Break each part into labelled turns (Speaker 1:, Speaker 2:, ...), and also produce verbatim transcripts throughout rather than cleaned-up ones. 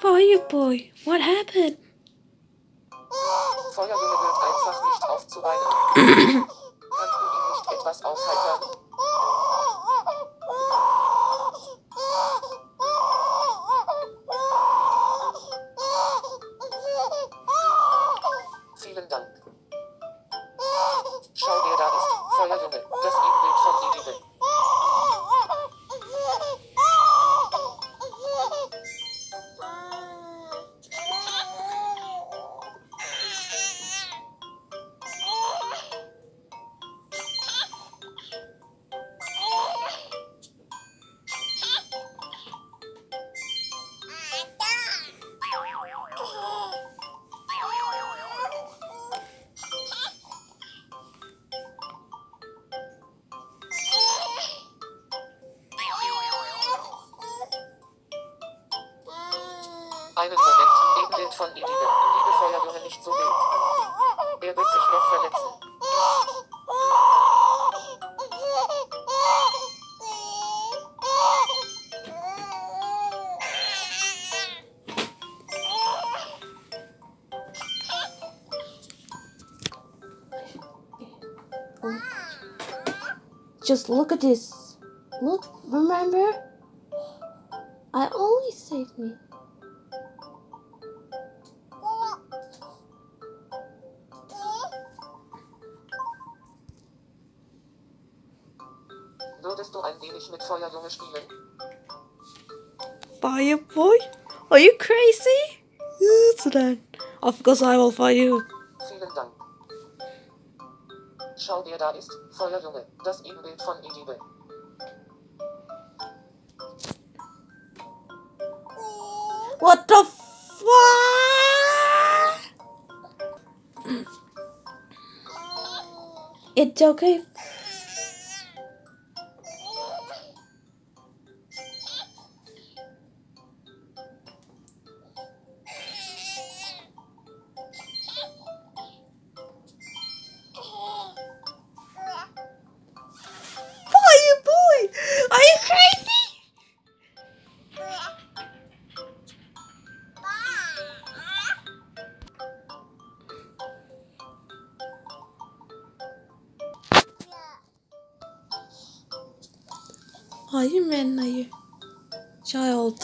Speaker 1: Fireboy, what happened?
Speaker 2: Feuerjunge hört einfach nicht auf zu weinen. Kannst du ihn nicht etwas aufheitern? Vielen Dank. Schau, wer da ist. Feuerjunge, das Ebenbild von Edibe. Einen Moment, Ebenbild von Edibe. Liebe Feuerjunge, nicht so wild. Er wird sich noch verletzen.
Speaker 1: Just look at this. Look, remember? I always saved me.
Speaker 2: Würdest du ein wenig mit Feuerjunge spielen?
Speaker 1: Fireboy? Are you crazy? So then, of course I will fight you.
Speaker 2: Vielen Dank. Schau, wer da ist. Feuerjunge, das Ebenbild von Edibe.
Speaker 1: What the fuck? It's okay. Fireboy, are you crazy? Are you man, are you? Child.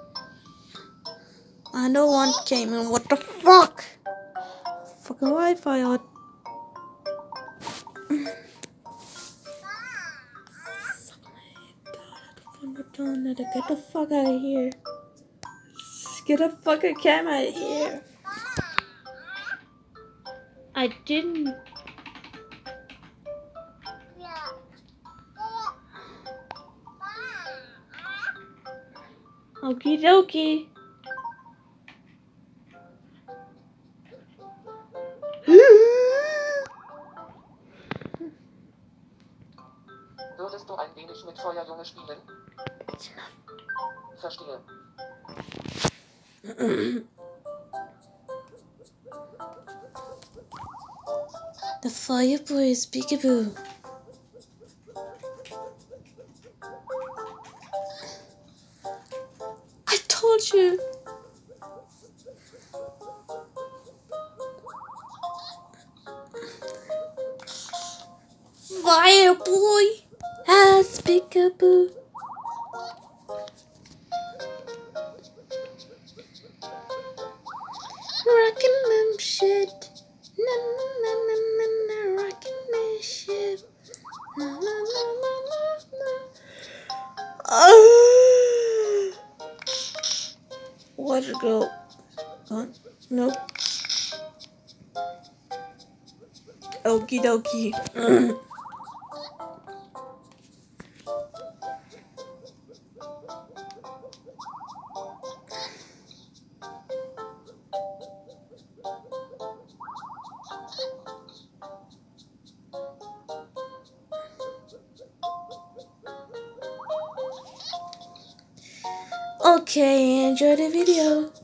Speaker 1: I don't want gaming. What the fuck? Fucking Wi-Fi out. Get the fuck out of here. Get the fucking camera out of here. I didn't. Okie dokie.
Speaker 2: Würdest du ein wenig mit Feuerjunge spielen? Verstehe.
Speaker 1: The Fireboy is peekaboo. I told you. Fireboy has peekaboo. Rockin' them shit. Na na na na na na. Rockin' that shit. Na na na na na na. Oh. Where'd it go? Huh? Nope. Okie dokie. Okay, enjoy the video.